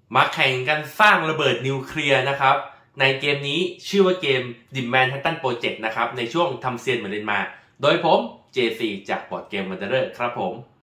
มาแข่งกันสร้างระเบิดนิวเคลียร์นะครับในเกมนี้ชื่อว่าเกม The Manhattan Project นะครับในช่วงทำเซียนเหมือนเดิมมาโดยผม JC จากบอร์ดเกม Wanderer ครับผม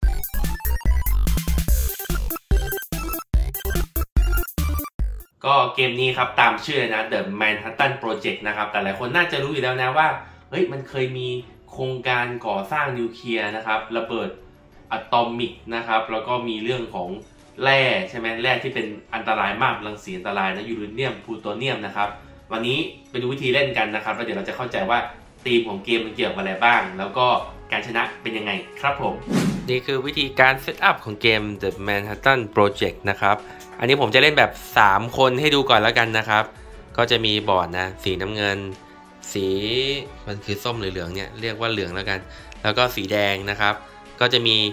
ก็เกมนี้ครับตามชื่อเลยนะ The Manhattan Project นะครับแต่หลายคนน่าจะรู้อยู่แล้วนะว่าเฮ้ยมันเคยมีโครงการก่อสร้างนิวเคลียร์นะครับระเบิดอะตอมิกนะครับแล้วก็มีเรื่องของแร่ใช่ไหมแร่ที่เป็นอันตรายมากรังสีอันตรายนะยูเรเนียมพลูโตเนียมนะครับวันนี้ไปดูวิธีเล่นกันนะครับแล้วเดี๋ยวเราจะเข้าใจว่าธีมของเกมมันเกี่ยวกับอะไรบ้างแล้วก็การชนะเป็นยังไงครับผมนี่คือวิธีการเซตอัพของเกม The Manhattan Project นะครับอันนี้ผมจะเล่นแบบ3คนให้ดูก่อนแล้วกันนะครับก็จะมีบอร์ดนะสีน้ำเงินสีมันคือส้มหรือเหลืองเนี่ยเรียกว่าเหลืองแล้วกันแล้วก็สีแดงนะครับก็จะมี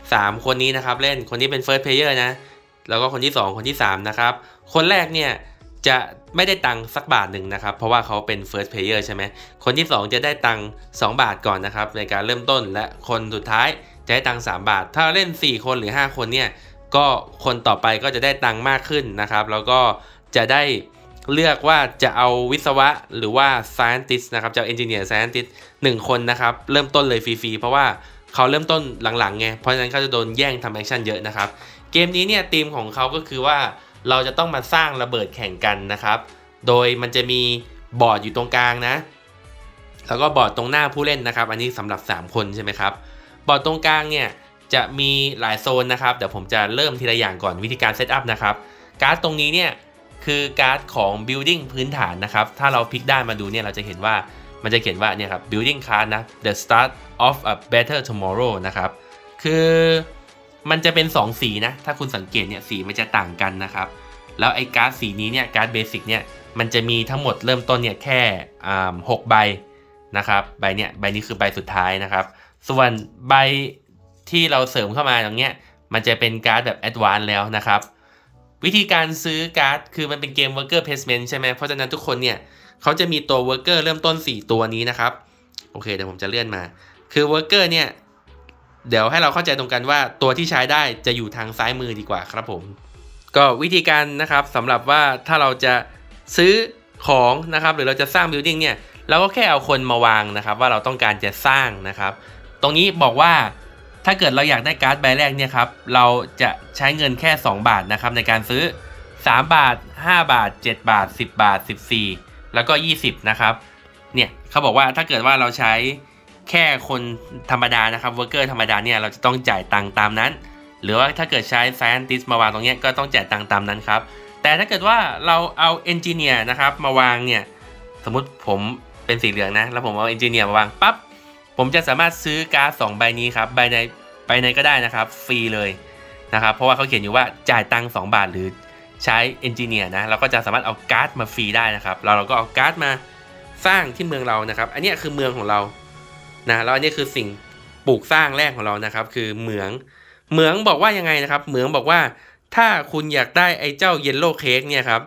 3คนนี้นะครับเล่นคนที่เป็น First Player นะแล้วก็คนที่2คนที่3นะครับคนแรกเนี่ยจะไม่ได้ตังค์สักบาทหนึ่งนะครับเพราะว่าเขาเป็น First Player ใช่ไหมคนที่2จะได้ตังค์2บาทก่อนนะครับในการเริ่มต้นและคนสุดท้ายจะได้ตังค์3บาทถ้าเล่น4คนหรือ5คนเนี่ยก็คนต่อไปก็จะได้ตังค์มากขึ้นนะครับแล้วก็จะได้เลือกว่าจะเอาวิศวะหรือว่า Scientist นะครับจะเอา Engineer Scientist 1คนนะครับเริ่มต้นเลยฟรีๆเพราะว่าเขาเริ่มต้นหลังๆไงเพราะฉะนั้นเขาจะโดนแย่งทำแอคชั่นเยอะนะครับเกมนี้เนี่ยธีมของเขาก็คือว่าเราจะต้องมาสร้างระเบิดแข่งกันนะครับโดยมันจะมีบอร์ดอยู่ตรงกลางนะแล้วก็บอร์ดตรงหน้าผู้เล่นนะครับอันนี้สำหรับ3คนใช่ไหมครับบอร์ดตรงกลางเนี่ยจะมีหลายโซนนะครับเดี๋ยวผมจะเริ่มทีละอย่างก่อนวิธีการเซตอัพนะครับการ์ดตรงนี้เนี่ยคือการ์ดของ building พื้นฐานนะครับถ้าเราพลิกด้านมาดูเนี่ยเราจะเห็นว่ามันจะเขียนว่าเนี่ยครับ building card นะ the start of a better tomorrow นะครับคือมันจะเป็น2สีนะถ้าคุณสังเกตเนี่ยสีมันจะต่างกันนะครับแล้วไอ้การ์ดสีนี้เนี่ยการ์ดเบสิกเนี่ยมันจะมีทั้งหมดเริ่มต้นเนี่ยแค่6ใบนะครับใบนี้คือใบสุดท้ายนะครับส่วนใบที่เราเสริมเข้ามาตรงเนี้ยมันจะเป็นการ์ดแบบแอดวานซ์แล้วนะครับวิธีการซื้อการ์ดคือมันเป็นเกม worker placement ใช่ไหมเพราะฉะนั้นทุกคนเนี่ยเขาจะมีตัว worker เริ่มต้น4ตัวนี้นะครับโอเคเดี๋ยวผมจะเลื่อนมาคือ worker เนี่ยเดี๋ยวให้เราเข้าใจตรงกันว่าตัวที่ใช้ได้จะอยู่ทางซ้ายมือดีกว่าครับผมก็วิธีการนะครับสำหรับว่าถ้าเราจะซื้อของนะครับหรือเราจะสร้าง building เนี่ยเราก็แค่เอาคนมาวางนะครับว่าเราต้องการจะสร้างนะครับตรงนี้บอกว่าถ้าเกิดเราอยากได้การ์ดใบแรกเนี่ยครับเราจะใช้เงินแค่2บาทนะครับในการซื้อ3บาท5บาท7บาท10บาท14แล้วก็20นะครับเนี่ยเขาบอกว่าถ้าเกิดว่าเราใช้แค่คนธรรมดานะครับเวิร์กเกอร์ธรรมดาเนี่ยเราจะต้องจ่ายตังค์ตามนั้นหรือว่าถ้าเกิดใช้ Scientist มาวางตรงนี้ก็ต้องจ่ายตังค์ตามนั้นครับแต่ถ้าเกิดว่าเราเอา Engineer นะครับมาวางเนี่ยสมมุติผมเป็นสีเหลืองนะแล้วผมเอา Engineer มาวางปั๊บผมจะสามารถซื้อการ์ด2ใบนี้ครับใบไหนก็ได้นะครับฟรีเลยนะครับเพราะว่าเขาเขียนอยู่ว่าจ่ายตังค์2บาทหรือใช้ Engineer นะเราก็จะสามารถเอาการ์ดมาฟรีได้นะครับเราก็เอาการ์ดมาสร้างที่เมืองเรานะครับอันนี้คือเมืองของเรานะแล้วอันนี้คือสิ่งปลูกสร้างแรกของเรานะครับคือเหมืองบอกว่ายังไงนะครับเหมืองบอกว่าถ้าคุณอยากได้ไอ้เจ้าเยลโล่เค้กเนี่ยครับ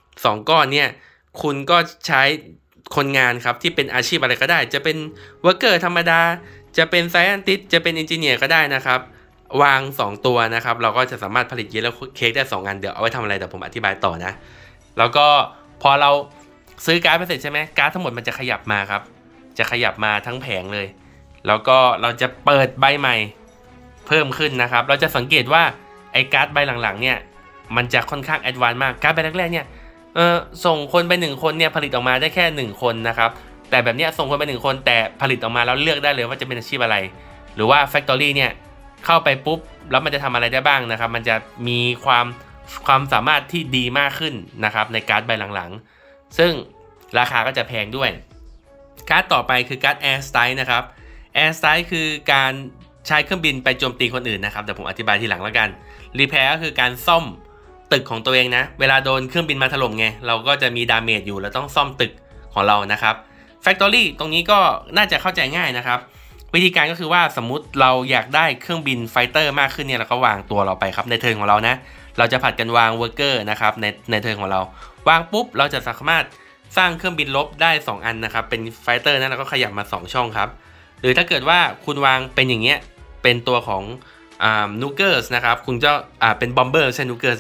2ก้อนเนี่ยคุณก็ใช้คนงานครับที่เป็นอาชีพอะไรก็ได้จะเป็นเวิร์กเกอร์ธรรมดาจะเป็นไซแอนติสจะเป็นเอนจิเนียร์ก็ได้นะครับวาง2ตัวนะครับเราก็จะสามารถผลิตเยลโล่เค้กได้2อันเดี๋ยวเอาไว้ทำอะไรเดี๋ยวผมอธิบายต่อนะแล้วก็พอเราซื้อการ์ดไปเสร็จใช่ไหมการ์ดทั้งหมดมันจะขยับมาครับจะขยับมาทั้งแผงเลยแล้วก็เราจะเปิดใบใหม่เพิ่มขึ้นนะครับเราจะสังเกตว่าไอ้การ์ดใบหลังๆเนี่ยมันจะค่อนข้างแอดวานซ์มากการ์ดใบแรกๆเนี่ยส่งคนไป1คนเนี่ยผลิตออกมาได้แค่1คนนะครับแต่แบบนี้ส่งคนไป1คนแต่ผลิตออกมาแล้วเลือกได้เลยว่าจะเป็นอาชีพอะไรหรือว่า Factory เนี่ยเข้าไปปุ๊บแล้วมันจะทำอะไรได้บ้างนะครับมันจะมีความสามารถที่ดีมากขึ้นนะครับในการ์ดใบหลังๆซึ่งราคาก็จะแพงด้วยการ์ดต่อไปคือการ์ด Air Strike นะครับ Air Strike คือการใช้เครื่องบินไปโจมตีคนอื่นนะครับเดี๋ยวผมอธิบายทีหลังแล้วกัน Repair ก็คือการซ่อมตึกของตัวเองนะเวลาโดนเครื่องบินมาถล่มไงเราก็จะมีดาเมจอยู่แล้วต้องซ่อมตึกของเรานะครับ Factory ตรงนี้ก็น่าจะเข้าใจง่ายนะครับวิธีการก็คือว่าสมมุติเราอยากได้เครื่องบินไฟเตอร์มากขึ้นเนี่ยเราก็วางตัวเราไปครับในเทิร์นของเรานะเราจะผัดกันวางเวิร์กเกอร์นะครับในเทิร์นของเราวางปุ๊บเราจะสามารถสร้างเครื่องบินลบได้2อันนะครับเป็นไฟเตอร์นะเราก็ขยับมา2ช่องครับหรือถ้าเกิดว่าคุณวางเป็นอย่างเงี้ยเป็นตัวของนูเกอร์สนะครับคุณจะเป็นบอมเบอร์ใช่นูเกอร์สิ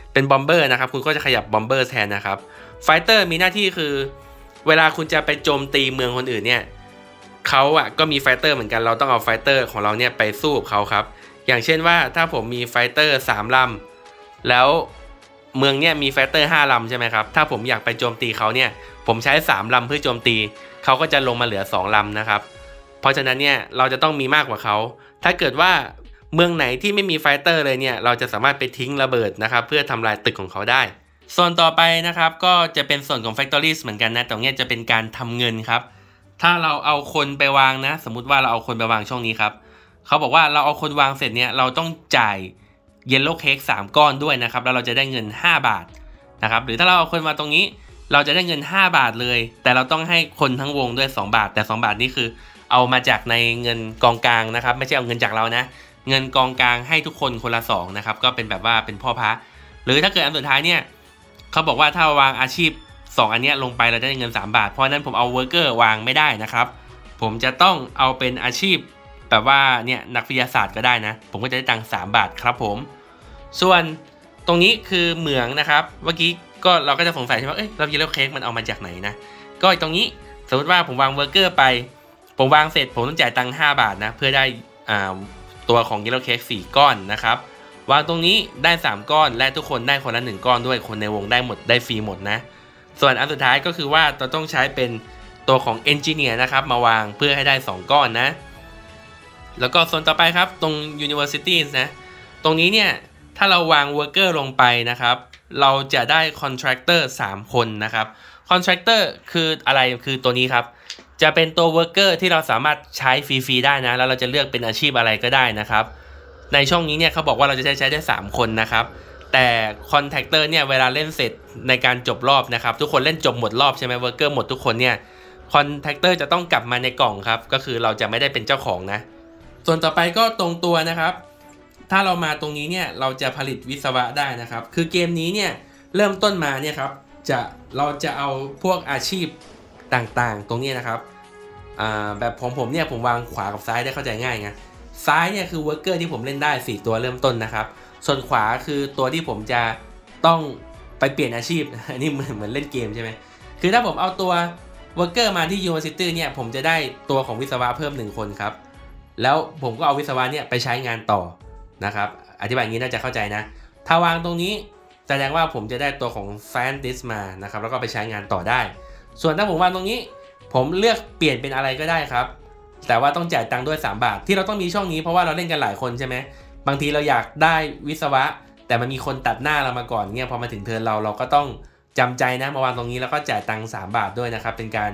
เป็นบอมเบอร์นะครับคุณก็จะขยับบอมเบอร์แทนนะครับไฟเตอร์มีหน้าที่คือเวลาคุณจะไปโจมตีเมืองคนอื่นเนี่ยเขาก็มีไฟเตอร์เหมือนกันเราต้องเอาไฟเตอร์ของเราเนี่ยไปสู้กับเขาครับอย่างเช่นว่าถ้าผมมีไฟเตอร์3 ลำแล้วเมืองเนี่ยมีไฟเตอร์5 ลำใช่ไหมครับถ้าผมอยากไปโจมตีเขาเนี่ยผมใช้3 ลำเพื่อโจมตีเขาก็จะลงมาเหลือ2 ลำนะครับเพราะฉะนั้นเนี่ยเราจะต้องมีมากกว่าเขาถ้าเกิดว่าเมืองไหนที่ไม่มีไฟเตอร์เลยเนี่ยเราจะสามารถไปทิ้งระเบิดนะครับเพื่อทำลายตึกของเขาได้ส่วนต่อไปนะครับก็จะเป็นส่วนของ Factories เหมือนกันนะตรงนี้จะเป็นการทำเงินครับถ้าเราเอาคนไปวางนะสมมุติว่าเราเอาคนไปวางช่วงนี้ครับเขาบอกว่าเราเอาคนวางเสร็จเนี่ยเราต้องจ่าย Yellow Cake 3 ก้อนด้วยนะครับแล้วเราจะได้เงิน5 บาทนะครับหรือถ้าเราเอาคนมาตรงนี้เราจะได้เงิน5 บาทเลยแต่เราต้องให้คนทั้งวงด้วย2 บาทแต่2 บาทนี่คือเอามาจากในเงินกองกลางนะครับไม่ใช่เอาเงินจากเรานะเงินกองกลางให้ทุกคนคนละ2นะครับก็เป็นแบบว่าเป็นพ่อพระหรือถ้าเกิดอันสุดท้ายเนี่ยเขาบอกว่าถ้าวางอาชีพ2 อันนี้ลงไปเราจะได้เงิน3 บาทเพราะนั้นผมเอาเวิร์กเกอร์วางไม่ได้นะครับผมจะต้องเอาเป็นอาชีพแบบว่าเนี่ยนักวิทยาศาสตร์ก็ได้นะผมก็จะได้ตังค์3 บาทครับผมส่วนตรงนี้คือเหมืองนะครับเมื่อกี้ก็เราก็จะสงสัยใช่ไหมเราเยลโล่เค้กมันเอามาจากไหนนะก็ตรงนี้สมมติว่าผมวางเวิร์กเกอร์ไปผมวางเสร็จผมต้องจ่ายตังค์5 บาทนะเพื่อได้ตัวของเยลโล่เค้ก4 ก้อนนะครับวางตรงนี้ได้3 ก้อนและทุกคนได้คนละ1 ก้อนด้วยคนในวงได้หมดได้ฟรีหมดนะส่วนอันสุดท้ายก็คือว่าเราต้องใช้เป็นตัวของเอนจิเนียร์นะครับมาวางเพื่อให้ได้2 ก้อนนะแล้วก็ส่วนต่อไปครับตรง Universities นะตรงนี้เนี่ยถ้าเราวาง Worker ลงไปนะครับเราจะได้ Contractor 3 คนนะครับ Contractor คืออะไรคือตัวนี้ครับจะเป็นตัว Worker ที่เราสามารถใช้ฟรีๆได้นะแล้วเราจะเลือกเป็นอาชีพอะไรก็ได้นะครับในช่องนี้เนี่ยเขาบอกว่าเราจะใช้ได้3 คนนะครับแต่ Contractor เนี่ยเวลาเล่นเสร็จในการจบรอบนะครับทุกคนเล่นจบหมดรอบใช่ไหม Worker หมดทุกคนเนี่ย Contractor จะต้องกลับมาในกล่องครับก็คือเราจะไม่ได้เป็นเจ้าของนะส่วนต่อไปก็ตรงตัวนะครับถ้าเรามาตรงนี้เนี่ยเราจะผลิตวิศวะได้นะครับคือเกมนี้เนี่ยเริ่มต้นมาเนี่ยครับเราจะเอาพวกอาชีพต่างๆตรงนี้นะครับแบบผมเนี่ยผมวางขวากับซ้ายได้เข้าใจง่ายไงซ้ายเนี่ยคือเวิร์กเกอร์ที่ผมเล่นได้4 ตัวเริ่มต้นนะครับส่วนขวาคือตัวที่ผมจะต้องไปเปลี่ยนอาชีพอันนี้เหมือนเล่นเกมใช่ไหมคือถ้าผมเอาตัวเวิร์กเกอร์มาที่ University เนี่ยผมจะได้ตัวของวิศวะเพิ่ม1 คนครับแล้วผมก็เอาวิศวะเนี่ยไปใช้งานต่อนะครับอธิบายอย่างนี้น่าจะเข้าใจนะถ้าวางตรงนี้แสดงว่าผมจะได้ตัวของ Scientist มานะครับแล้วก็ไปใช้งานต่อได้ส่วนถ้าผมวางตรงนี้ผมเลือกเปลี่ยนเป็นอะไรก็ได้ครับแต่ว่าต้องจ่ายตังค์ด้วย3 บาทที่เราต้องมีช่องนี้เพราะว่าเราเล่นกันหลายคนใช่ไหมบางทีเราอยากได้วิศวะแต่มันมีคนตัดหน้าเรามาก่อนเนี่ยพอมาถึงเทิร์นเราก็ต้องจำใจนะมาวางตรงนี้แล้วก็จ่ายตังค์3 บาทด้วยนะครับเป็นการ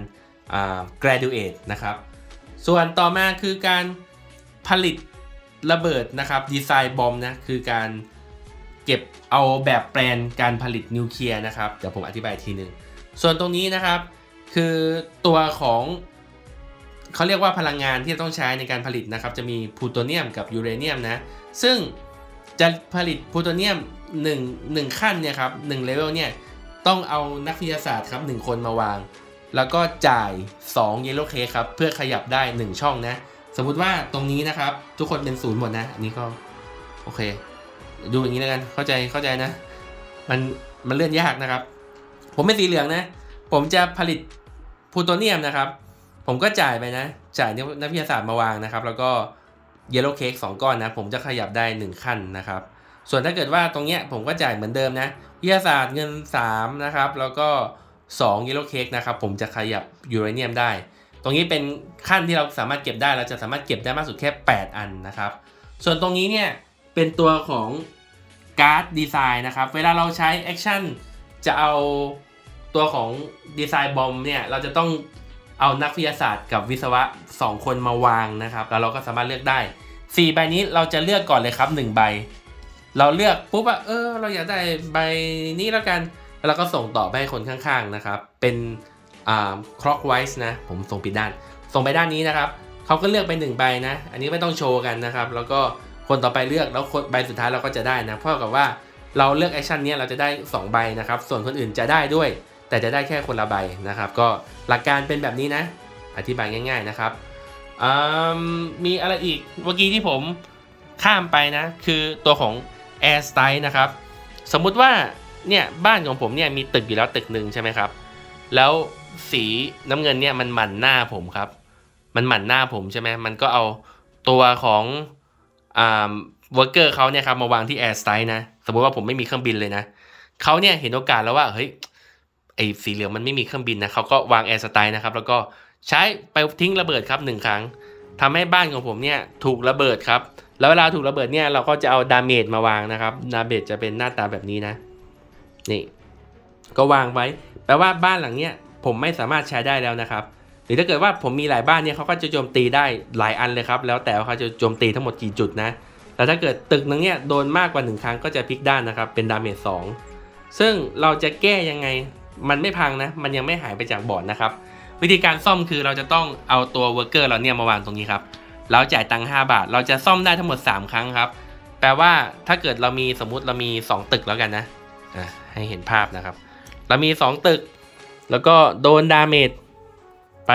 graduate นะครับส่วนต่อมาคือการผลิตระเบิดนะครับดีไซน์บอมนะคือการเก็บเอาแบบแปลนการผลิตนิวเคลียร์นะครับเดี๋ยวผมอธิบายทีนึงส่วนตรงนี้นะครับคือตัวของเขาเรียกว่าพลังงานที่ต้องใช้ในการผลิตนะครับจะมีพลูโตเนียมกับยูเรเนียมนะซึ่งจะผลิตพลูโตเนียม1ขั้นเนี่ยครับ1เลเวลเนี่ยต้องเอานักวิทยาศาสตร์ครับ1 คนมาวางแล้วก็จ่าย2 Yellow Cake ครับเพื่อขยับได้1 ช่องนะสมมุติว่าตรงนี้นะครับทุกคนเป็น0หมดนะอันนี้ก็โอเคดูอย่างนี้แล้วกันเข้าใจนะมันเลื่อนยากนะครับผมเป็นสีเหลืองนะผมจะผลิตพลูโตเนียมนะครับผมก็จ่ายไปนะจ่ายนักวิทยาศาสตร์มาวางนะครับแล้วก็เยลโล่เค้ก2 ก้อนนะผมจะขยับได้1 ขั้นนะครับส่วนถ้าเกิดว่าตรงเนี้ยผมก็จ่ายเหมือนเดิมนะวิทยาศาสตร์เงิน3นะครับแล้วก็2เยลโล่เค้กนะครับผมจะขยับยูเรเนียมได้ตรงนี้เป็นขั้นที่เราสามารถเก็บได้เราจะสามารถเก็บได้มากสุดแค่8 อันนะครับส่วนตรงนี้เนี่ยเป็นตัวของการ์ดดีไซน์นะครับเวลาเราใช้แอคชั่นจะเอาตัวของดีไซน์บอมเนี่ยเราจะต้องเอานักวิทยาศาสตร์กับวิศวะ2 คนมาวางนะครับแล้วเราก็สามารถเลือกได้4 ใบนี้เราจะเลือกก่อนเลยครับ1 ใบเราเลือกปุ๊บว่าเราอยากได้ใบนี้แล้วกันแล้วก็ส่งต่อไปให้คนข้างๆนะครับเป็นclockwise นะผมส่งผิดด้านส่งไปด้านนี้นะครับเขาก็เลือกไป1 ใบนะอันนี้ไม่ต้องโชว์กันนะครับแล้วก็คนต่อไปเลือกแล้วใบสุดท้ายเราก็จะได้นะเพราะกับว่าเราเลือกแอคชั่นนี้เราจะได้2 ใบนะครับส่วนคนอื่นจะได้ด้วยแต่จะได้แค่คนละใบนะครับก็หลักการเป็นแบบนี้นะอธิบายง่ายๆนะครับมีอะไรอีกเมื่อกี้ที่ผมข้ามไปนะคือตัวของ Air Style นะครับสมมุติว่าเนี่ยบ้านของผมเนี่ยมีตึกอยู่แล้วตึกหนึ่งใช่ไหมครับแล้วสีน้ำเงินเนี่ยมันหมั่นหน้าผมครับมันหมั่นหน้าผมใช่ไหมมันก็เอาตัวของวอร์เกอร์เขาเนี่ยครับมาวางที่แอร์สไตล์นะสมมติว่าผมไม่มีเครื่องบินเลยนะเขาเนี่ยเห็นโอกาสแล้วว่าเฮ้ยไอ้สีเหลืองมันไม่มีเครื่องบินนะเขาก็วางแอร์สไตล์นะครับแล้วก็ใช้ไปทิ้งระเบิดครับ1 ครั้งทำให้บ้านของผมเนี่ยถูกระเบิดครับแล้วเวลาถูกระเบิดเนี่ยเราก็จะเอาดาเมจมาวางนะครับดาเมจจะเป็นหน้าตาแบบนี้นะนี่ก็วางไว้แปลว่าบ้านหลังเนี้ยผมไม่สามารถใช้ได้แล้วนะครับหรือถ้าเกิดว่าผมมีหลายบ้านเนี่ยเขาก็จะโจมตีได้หลายอันเลยครับแล้วแต่ว่าเขาจะโจมตีทั้งหมดกี่จุดนะแต่ถ้าเกิดตึกนึงเนี่ยโดนมากกว่า1 ครั้งก็จะพลิกด้านนะครับเป็นดาเมจ2ซึ่งเราจะแก้ยังไงมันไม่พังนะมันยังไม่หายไปจากบอร์ดนะครับวิธีการซ่อมคือเราจะต้องเอาตัวเวอร์เกอร์เราเนี่ยมาวางตรงนี้ครับแล้วจ่ายตังค์5 บาทเราจะซ่อมได้ทั้งหมด3 ครั้งครับแปลว่าถ้าเกิดเรามีสมมุติเรามี2 ตึกแล้วกันนะให้เห็นภาพนะครับเรามี2 ตึกแล้วก็โดนดาเมจไป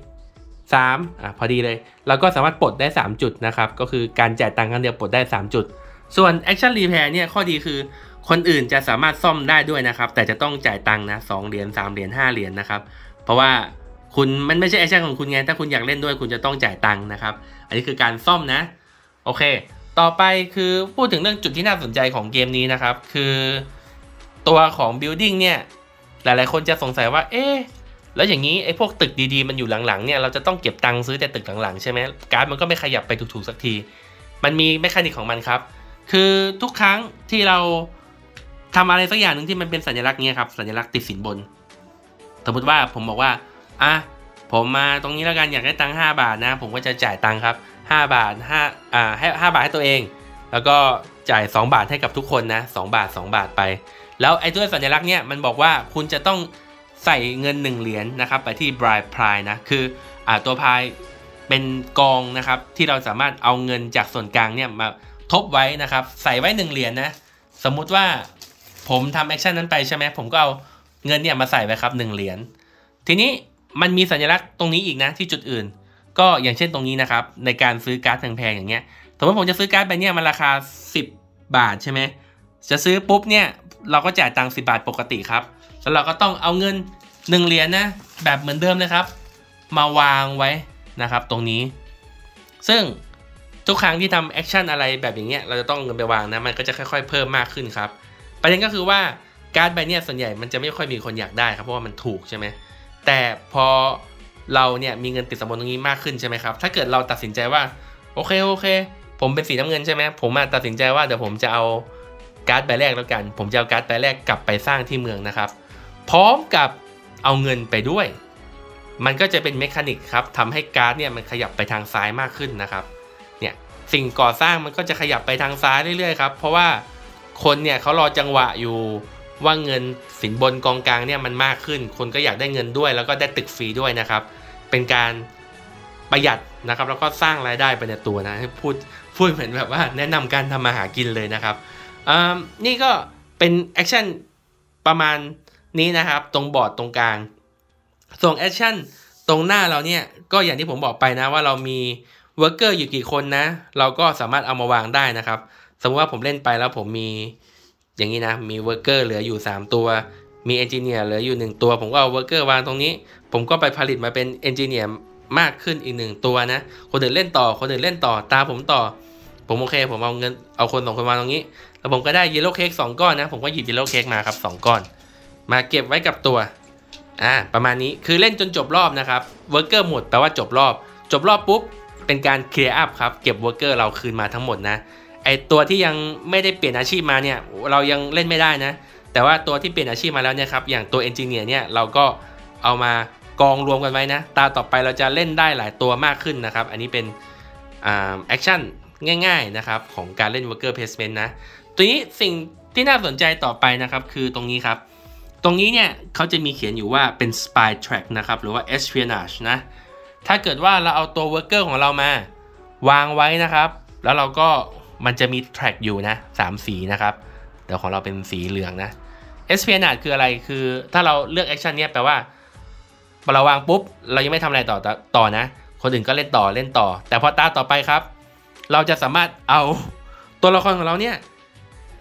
3พอดีเลยเราก็สามารถปลดได้3 จุดนะครับก็คือการจ่ายตังค์ครั้งเดียวปลดได้3 จุดส่วน Action Repair เนี่ยข้อดีคือคนอื่นจะสามารถซ่อมได้ด้วยนะครับแต่จะต้องจ่ายตังค์นะ2 เหรียญ3 เหรียญ5 เหรียญนะครับเพราะว่าคุณมันไม่ใช่แอคชั่นของคุณไงถ้าคุณอยากเล่นด้วยคุณจะต้องจ่ายตังค์นะครับอันนี้คือการซ่อมนะโอเคต่อไปคือพูดถึงเรื่องจุดที่น่าสนใจของเกมนี้นะครับคือตัวของ building เนี่ยหลายๆคนจะสงสัยว่าแล้วอย่างนี้ไอ้พวกตึกดีๆมันอยู่หลังๆเนี่ยเราจะต้องเก็บตังค์ซื้อแต่ตึกหลังๆใช่ไหมการ์ดมันก็ไม่ขยับไปถูกๆสักทีมันมีแมคานิกของมันครับคือทุกครั้งที่เราทำอะไรสักอย่างหนึ่งที่มันเป็นสัญลักษณ์เนี้ยครับสัญลักษณ์ติดสินบนสมมติว่าผมบอกว่าผมมาตรงนี้แล้วกันอยากได้ตังค์5 บาทนะผมก็จะจ่ายตังค์ครับ5 บาทให้5 บาทให้ตัวเองแล้วก็จ่าย2 บาทให้กับทุกคนนะ2 บาท2 บาทไปแล้วไอ้ตัวสัญลักษณ์เนี่ยมันบอกว่าคุณจะต้องใส่เงิน1 เหรียญนะครับไปที่ Bribe Pile นะคือตัวพายเป็นกองนะครับที่เราสามารถเอาเงินจากส่วนกลางเนี่ยมาทบไว้นะครับใส่ไว้1 เหรียญนะสมมุติว่าผมทำแอคชั่นนั้นไปใช่ไหมผมก็เอาเงินเนี่ยมาใส่ไว้ครับ1 เหรียญทีนี้มันมีสัญลักษณ์ตรงนี้อีกนะที่จุดอื่นก็อย่างเช่นตรงนี้นะครับในการซื้อการ์ดแพงๆอย่างเงี้ยสมมติผมจะซื้อการ์ดใบเนี้ยมันราคา10 บาทใช่ไหมจะซื้อปุ๊บเนี่ยเราก็จ่ายตังค์10 บาทปกติครับแล้วเราก็ต้องเอาเงิน1 เหรียญนะแบบเหมือนเดิมเลยครับมาวางไว้นะครับตรงนี้ซึ่งทุกครั้งที่ทำแอคชั่นอะไรแบบอย่างเงี้ยเราจะต้องเงินไปวางนะมันก็จะค่อยๆเพิ่มมากขึ้นครับประเด็นก็คือว่าการ์ดใบเนี้ยส่วนใหญ่มันจะไม่ค่อยมีคนอยากได้ครับเพราะว่ามันถูกใช่ไหมแต่พอเราเนี่ยมีเงินติดสมบัติตรงนี้มากขึ้นใช่ไหมครับถ้าเกิดเราตัดสินใจว่าโอเคผมเป็นสีน้ำเงินใช่ไหมผมตัดสินใจว่าเดี๋ยวผมจะเอาการ์ดใบแรกแล้วกันผมจะเอาการ์ดใบแรกกลับไปสร้างที่เมืองนะครับพร้อมกับเอาเงินไปด้วยมันก็จะเป็นเมคานิกครับทำให้การ์ดเนี่ยมันขยับไปทางซ้ายมากขึ้นนะครับเนี่ยสิ่งก่อสร้างมันก็จะขยับไปทางซ้ายเรื่อยๆครับเพราะว่าคนเนี่ยเขารอจังหวะอยู่ว่าเงินสินบนกองกลางเนี่ยมันมากขึ้นคนก็อยากได้เงินด้วยแล้วก็ได้ตึกฟรีด้วยนะครับเป็นการประหยัดนะครับแล้วก็สร้างรายได้ไปในตัวนะพูดเหมือนแบบว่าแนะนำการทำมาหากินเลยนะครับนี่ก็เป็นแอคชั่นประมาณนี้นะครับตรงบอร์ดตรงกลางส่วนแอคชั่นตรงหน้าเราเนี่ยก็อย่างที่ผมบอกไปนะว่าเรามีเวิร์กเกอร์อยู่กี่คนนะเราก็สามารถเอามาวางได้นะครับสมมติว่าผมเล่นไปแล้วผมมีอย่างนี้นะมีเวิร์กเกอร์เหลืออยู่3 ตัวมีเอนจิเนียร์เหลืออยู่1 ตัวผมก็เอาเวิร์กเกอร์วางตรงนี้ผมก็ไปผลิตมาเป็นเอนจิเนียร์มากขึ้นอีก1 ตัวนะคนอื่นเล่นต่อคนอื่นเล่นต่อตาผมต่อผมโอเคผมเอาเงินเอาคน2 คนวางตรงนี้แล้วผมก็ได้เยลโล่เค้ก2 ก้อนนะผมก็หยิบเยลโล่เค้กมาครับ2 ก้อนมาเก็บไว้กับตัวประมาณนี้คือเล่นจนจบรอบนะครับเวิร์กเกอร์หมดแปลว่าจบรอบปุ๊บเป็นการเคลียร์อัพครับเก็บเวิร์กเกอร์เราคืนมาทั้งหมดนะไอตัวที่ยังไม่ได้เปลี่ยนอาชีพมาเนี่ยเรายังเล่นไม่ได้นะแต่ว่าตัวที่เปลี่ยนอาชีพมาแล้วเนี่ยครับอย่างตัวเอนจิเนียร์เนี่ยเราก็เอามากองรวมกันไว้นะตาต่อไปเราจะเล่นได้หลายตัวมากขึ้นนะครับอันนี้เป็นแอคชั่นง่ายๆนะครับของการเล่น Worker Placement นะตัวนี้สิ่งที่น่าสนใจต่อไปนะครับคือตรงนี้ครับตรงนี้เนี่ยเขาจะมีเขียนอยู่ว่าเป็น Spy Track นะครับหรือว่า Espionage นะถ้าเกิดว่าเราเอาตัว Worker ของเรามาวางไว้นะครับแล้วเราก็มันจะมี track อยู่นะ3 สีนะครับเดี๋ยวของเราเป็นสีเหลืองนะ Espionage คืออะไรคือถ้าเราเลือกแอคชั่นเนี้ยแปลว่าเราวางปุ๊บเรายังไม่ทำอะไรต่อนะคนอื่นก็เล่นต่อแต่พอตาต่อไปครับเราจะสามารถเอาตัวละครของเราเนี่ย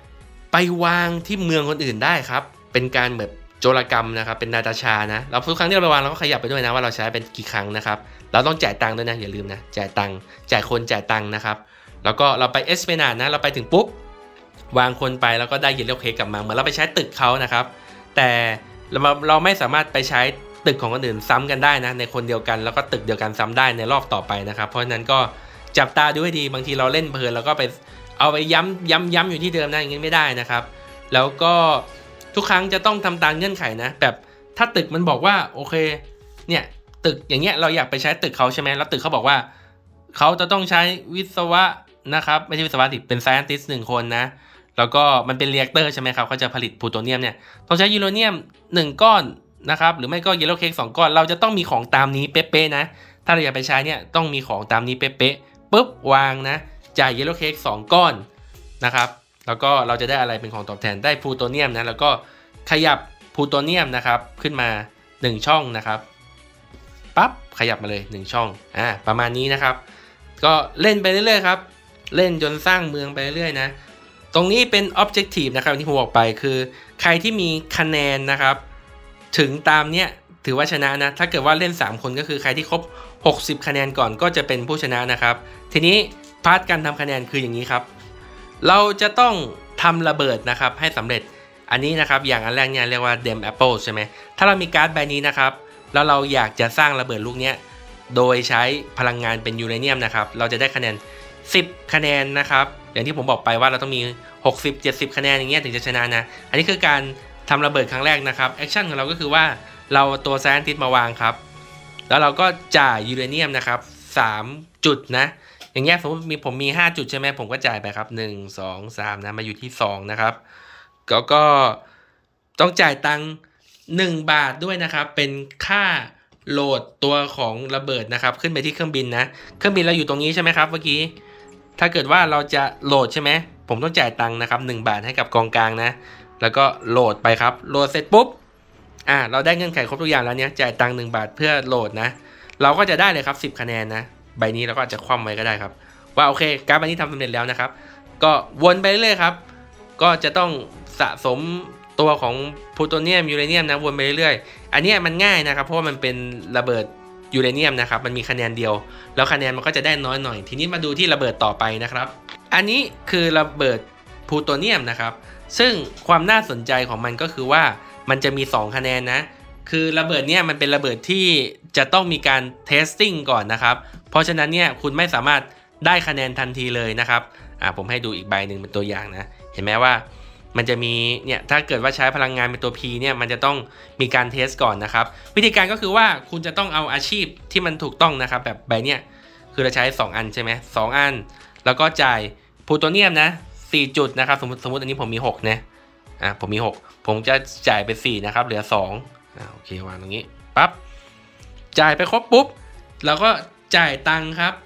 ไปวางที่เมืองคนอื่นได้ครับเป็นการแบบโจรกรรมนะครับเป็นนาตาชานะเราทุกครั้งที่เราไปวางเราก็ขยับไปด้วยนะว่าเราใช้เป็นกี่ครั้งนะครับเราต้องจ่ายตังค์ด้วยนะอย่าลืมนะจ่ายตังค์จ่ายคนจ่ายตังค์นะครับแล้วก็เราไปเอสเพนาดนะเราไปถึงปุ๊บวางคนไปแล้วก็ได้เยลโล่เค้กกลับมาเหมือนเราไปใช้ตึกเขานะครับแต่เราไม่สามารถไปใช้ตึกของคนอื่นซ้ำกันได้นะในคนเดียวกันแล้วก็ตึกเดียวกันซ้ำได้ในรอบต่อไปนะครับเพราะฉะนั้นก็จับตาดูให้ดีบางทีเราเล่นเพลินแล้วก็ไปเอาไปย้ำอยู่ที่เดิมนะอย่างนี้ไม่ได้นะครับแล้วก็ทุกครั้งจะต้องทำตามเงื่อนไขนะแบบถ้าตึกมันบอกว่าโอเคเนี่ยตึกอย่างเงี้ยเราอยากไปใช้ตึกเขาใช่ไหมแล้วตึกเขาบอกว่าเขาจะต้องใช้วิศวะนะครับไม่ใช่วิศวะดิเป็น scientist 1 คนนะแล้วก็มันเป็น reactor ใช่ไหมครับเขาจะผลิตพลูโตเนียมเนี่ยต้องใช้ยูโรเนียม1 ก้อนนะครับหรือไม่ก็เยลโล่เค้ก2 ก้อนเราจะต้องมีของตามนี้เป๊ะๆนะถ้าเราอยากไปใช้เนี่ยต้องมีของตามนี้เป๊ะๆปุ๊บวางนะจ่ายเยลโล่เค้ก2 ก้อนนะครับแล้วก็เราจะได้อะไรเป็นของตอบแทนได้พลูโตเนียมนะแล้วก็ขยับพลูโตเนียมนะครับขึ้นมา1 ช่องนะครับปั๊บขยับมาเลย1 ช่องประมาณนี้นะครับก็เล่นไปเรื่อยๆครับเล่นจนสร้างเมืองไปเรื่อยๆนะตรงนี้เป็น objective นะครับที่ผมบอกไปคือใครที่มีคะแนนนะครับถึงตามเนี้ยถือว่าชนะนะถ้าเกิดว่าเล่น3 คนก็คือใครที่ครบ60 คะแนนก่อนก็จะเป็นผู้ชนะนะครับทีนี้พาร์ทการทำคะแนนคืออย่างนี้ครับเราจะต้องทำระเบิดนะครับให้สำเร็จอันนี้นะครับอย่างอันแรกเนี่ยเรียกว่า Dem Apple ใช่ไหมถ้าเรามีการ์ดใบนี้นะครับแล้วเราอยากจะสร้างระเบิดลูกเนี้ยโดยใช้พลังงานเป็นยูเรเนียมนะครับเราจะได้คะแนน10 คะแนนนะครับอย่างที่ผมบอกไปว่าเราต้องมี60-70 คะแนนอย่างเงี้ยถึงจะชนะนะอันนี้คือการทำระเบิดครั้งแรกนะครับแอคชั่นของเราก็คือว่าเราตัวไซแอนติสมาวางครับแล้วเราก็จ่ายยูเรเนียมนะครับ3 จุดนะอย่างเงี้ยสมมติผมมี5 จุดใช่ไหมผมก็จ่ายไปครับ1 2 3นะมาอยู่ที่2นะครับก็ต้องจ่ายตังค์1 บาทด้วยนะครับเป็นค่าโหลดตัวของระเบิดนะครับขึ้นไปที่เครื่องบินนะเครื่องบินเราอยู่ตรงนี้ใช่ไหมครับเมื่อกี้ถ้าเกิดว่าเราจะโหลดใช่ไหมผมต้องจ่ายตังค์นะครับ1 บาทให้กับกองกลางนะแล้วก็โหลดไปครับโหลดเสร็จปุ๊บเราได้เงื่อนไขครบทุกอย่างแล้วเนี่ยจ่ายตังค์1 บาทเพื่อโหลดนะเราก็จะได้เลยครับ10 คะแนนนะใบนี้เราก็อาจจะคว่ำไว้ก็ได้ครับว่าโอเคการ์ดใบนี้ทำสำเร็จแล้วนะครับก็วนไปเรื่อยๆครับก็จะต้องสะสมตัวของพลูโตเนียมยูเรเนียมนะวนไปเรื่อยๆอันนี้มันง่ายนะครับเพราะว่ามันเป็นระเบิดยูเรเนียมนะครับมันมีคะแนนเดียวแล้วคะแนนมันก็จะได้น้อยหน่อยทีนี้มาดูที่ระเบิดต่อไปนะครับอันนี้คือระเบิดพลูโตเนียมนะครับซึ่งความน่าสนใจของมันก็คือว่ามันจะมี2 คะแนนนะคือระเบิดเนี่ยมันเป็นระเบิดที่จะต้องมีการเทสติ้งก่อนนะครับเพราะฉะนั้นเนี่ยคุณไม่สามารถได้คะแนนทันทีเลยนะครับผมให้ดูอีกใบหนึ่งเป็นตัวอย่างนะเห็นไหมว่ามันจะมีเนี่ยถ้าเกิดว่าใช้พลังงานเป็นตัว P เนี่ยมันจะต้องมีการเทสก่อนนะครับวิธีการก็คือว่าคุณจะต้องเอาอาชีพที่มันถูกต้องนะครับแบบใบเนี่ยคือเราใช้2 อันใช่ไหม2 อันแล้วก็จ่ายพลูโตเนียมนะ4 จุดนะครับสมมติอันนี้ผมมี6นะผมมี6ผมจะจ่ายไป4นะครับเหลือ2โอเควางตรงนี้ปั๊บจ่ายไปครบปุ๊บเราก็จ่ายตังค์ครับ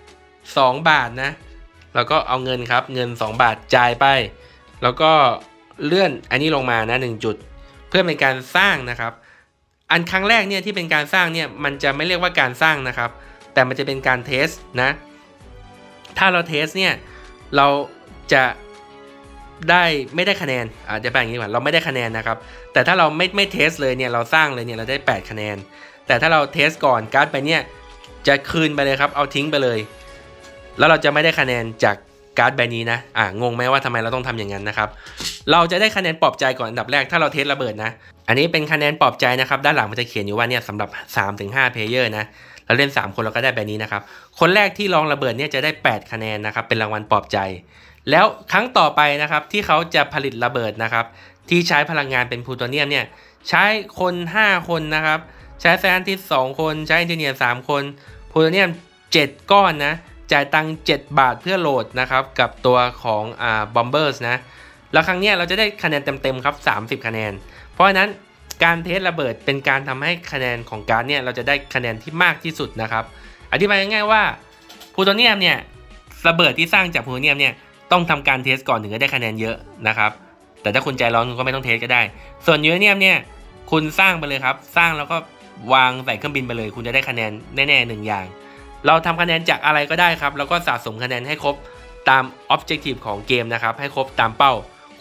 2 บาทนะแล้วก็เอาเงินครับเงิน2 บาทจ่ายไปแล้วก็เลื่อนอันนี้ลงมานะ1 จุดเพื่อเป็นการสร้างนะครับอันครั้งแรกเนี่ยที่เป็นการสร้างเนี่ยมันจะไม่เรียกว่าการสร้างนะครับแต่มันจะเป็นการเทสนะถ้าเราเทสเนี่ยเราจะได้ไม่ได้คะแนนจะแบ่งอย่างนี้ก่อนเราไม่ได้คะแนนนะครับแต่ถ้าเราไม่เทสเลยเนี่ยเราสร้างเลยเนี่ยเราได้8 คะแนนแต่ถ้าเราเทสก่อนการ์ดไปเนี่ยจะคืนไปเลยครับเอาทิ้งไปเลยแล้วเราจะไม่ได้คะแนนจากการ์ดใบนี้นะงงไหมว่าทำไมเราต้องทำอย่างนั้นนะครับเราจะได้คะแนนปลอบใจก่อนอันดับแรกถ้าเราเทสระเบิดนะอันนี้เป็นคะแนนปลอบใจนะครับด้านหลังมันจะเขียนอยู่ว่าเนี่ยสำหรับ 3-5 เพลเยอร์นะเราเล่น3 คนเราก็ได้แบบนี้นะครับคนแรกที่ลองระเบิดเนี่ยจะได้8 คะแนนนะครับเป็นรางวัลปลอบใจแล้วครั้งต่อไปนะครับที่เขาจะผลิตระเบิดนะครับที่ใช้พลังงานเป็นพลูโตเนียมเนี่ยใช้คน5 คนนะครับใช้ไซแอนติสต์2 คนใช้เอนจิเนียร์3 คนพลูโตเนียม7 ก้อนนะจ่ายตังค์7 บาทเพื่อโหลดนะครับกับตัวของบอมเบอร์สนะแล้วครั้งนี้เราจะได้คะแนนเต็มๆครับ30 คะแนนเพราะฉะนั้นการเทสระเบิดเป็นการทำให้คะแนนของการ์ดเนี่ยเราจะได้คะแนนที่มากที่สุดนะครับอธิบายง่ายๆว่าพลูโตเนียมเนี่ยระเบิดที่สร้างจากพลูโตเนียมเนี่ยต้องทำการเทสก่อนถึงจะได้คะแนนเยอะนะครับแต่ถ้าคุณใจร้อนคุณก็ไม่ต้องเทสก็ได้ส่วนยูเรเนียมเนี่ยคุณสร้างไปเลยครับสร้างแล้วก็วางใส่เครื่องบินไปเลยคุณจะได้คะแนนแน่ๆ1 อย่างเราทำคะแนนจากอะไรก็ได้ครับแล้วก็สะสมคะแนนให้ครบตาม objective ของเกมนะครับให้ครบตามเป้า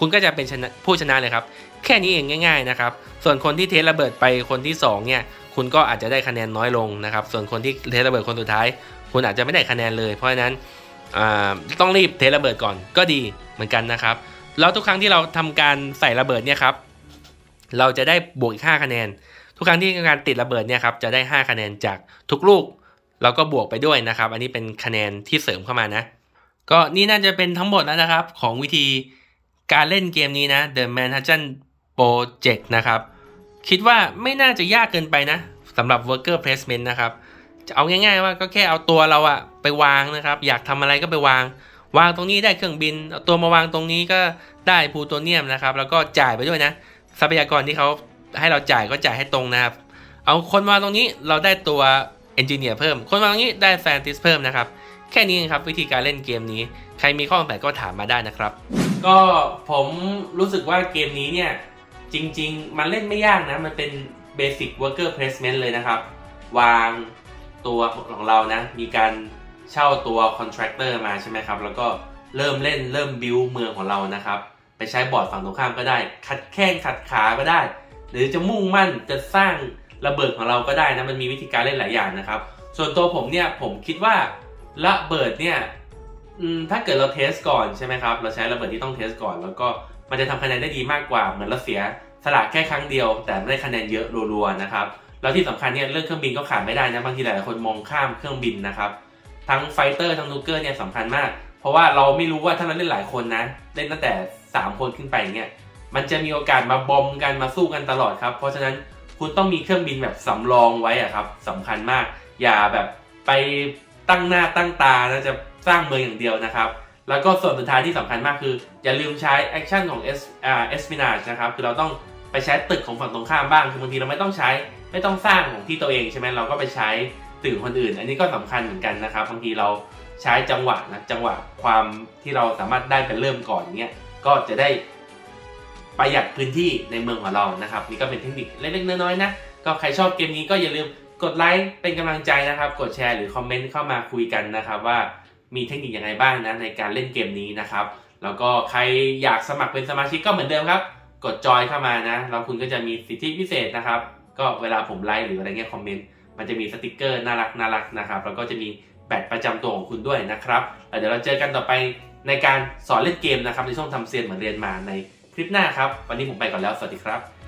คุณก็จะเป็นผู้ชนะเลยครับแค่นี้เองง่ายๆนะครับส่วนคนที่เทระเบิดไปคนที่2เนี่ยคุณก็อาจจะได้คะแนนน้อยลงนะครับส่วนคนที่เทระเบิดคนสุดท้ายคุณอาจจะไม่ได้คะแนนเลยเพราะฉะนั้นต้องรีบเทระเบิดก่อนก็ดีเหมือนกันนะครับแล้วทุกครั้งที่เราทำการใส่ระเบิดเนี่ยครับเราจะได้บวกอีก5คะแนนทุกครั้งที่การติดระเบิดเนี่ยครับจะได้5คะแนนจากทุกลูกเราก็บวกไปด้วยนะครับอันนี้เป็นคะแนนที่เสริมเข้ามานะก็นี่น่าจะเป็นทั้งหมดแล้วนะครับของวิธีการเล่นเกมนี้นะ The Manhattan Project นะครับคิดว่าไม่น่าจะยากเกินไปนะสำหรับ Worker Placement นะครับจะเอาง่ายๆว่าก็แค่เอาตัวเราอะไปวางนะครับอยากทำอะไรก็ไปวางตรงนี้ได้เครื่องบินเอาตัวมาวางตรงนี้ก็ได้พลูโตเนียมนะครับแล้วก็จ่ายไปด้วยนะทรัพยากรที่เขาให้เราจ่ายก็จ่ายให้ตรงนะครับเอาคนมาตรงนี้เราได้ตัวเอนจิเนียร์เพิ่มคนมาตรงนี้ได้แซนติสเพิ่มนะครับแค่นี้ครับวิธีการเล่นเกมนี้ใครมีข้อสงสัยก็ถามมาได้นะครับก็ผมรู้สึกว่าเกมนี้เนี่ยจริงๆมันเล่นไม่ยากนะมันเป็น Basic Worker Placement เลยนะครับวางตัวของเรานะมีการเช่าตัว Contractor มาใช่ไหมครับแล้วก็เริ่มเล่นเริ่มบิวเมืองของเรานะครับไปใช้บอร์ดฝั่งตรงข้ามก็ได้ขัดแข้งขัดขาก็ได้หรือจะมุ่งมั่นจะสร้างระเบิดของเราก็ได้นะมันมีวิธีการเล่นหลายอย่างนะครับส่วนตัวผมเนี่ยผมคิดว่าระเบิดเนี่ยถ้าเกิดเราเทสก่อนใช่ไหมครับเราใช้ระเบิดที่ต้องเทสก่อนแล้วก็มันจะทำคะแนนได้ดีมากกว่าเหมือนเราเสียสละแค่ครั้งเดียวแต่ไม่ได้คะแนนเยอะรัวๆนะครับแล้วที่สำคัญเนี่ยเรื่องเครื่องบินก็ขาดไม่ได้นะบางทีหลายคนมองข้ามเครื่องบินนะครับทั้งไฟเตอร์ทั้งนูเกอร์เนี่ยสำคัญมากเพราะว่าเราไม่รู้ว่าถ้าเราเล่นหลายคนนะเล่นตั้งแต่3คนขึ้นไปเนี่ยมันจะมีโอกาสมาบอมกันมาสู้กันตลอดครับเพราะฉะนั้นคุณต้องมีเครื่องบินแบบสำรองไว้อะครับสำคัญมากอย่าแบบไปตั้งหน้าตั้งตาแล้วจะสร้างเมืองอย่างเดียวนะครับแล้วก็ส่วนสุดท้ายที่สำคัญมากคืออย่าลืมใช้แอคชั่นของespionage นะครับคือเราต้องไปใช้ตึกของฝั่งตรงข้ามบ้างคือบางทีเราไม่ต้องสร้างของที่ตัวเองใช่ไหมเราก็ไปใช้ตึกคนอื่นอันนี้ก็สำคัญเหมือนกันนะครับบางทีเราใช้จังหวะความที่เราสามารถได้เป็นเริ่มก่อนเนี้ยก็จะได้ประหยัดพื้นที่ในเมืองของเรานะครับนี่ก็เป็นเทคนิคเล็กๆน้อยๆนะก็ใครชอบเกมนี้ก็อย่าลืมกดไลค์เป็นกำลังใจนะครับกดแชร์หรือคอมเมนต์เข้ามาคุยกันนะครับว่ามีเทคนิคยังไงบ้างนะในการเล่นเกมนี้นะครับแล้วก็ใครอยากสมัครเป็นสมาชิกก็เหมือนเดิมครับกดจอยเข้ามานะแล้วคุณก็จะมีสิทธิพิเศษนะครับก็เวลาผมไลค์หรืออะไรเงี้ยคอมเมนต์มันจะมีสติกเกอร์น่ารักนะครับแล้วก็จะมีแบตประจำตัวของคุณด้วยนะครับเดี๋ยวเราเจอกันต่อไปในการสอนเล่นเกมนะครับในช่วงทำเซียนเหมือนเรียนมาในคลิปหน้าครับวันนี้ผมไปก่อนแล้วสวัสดีครับ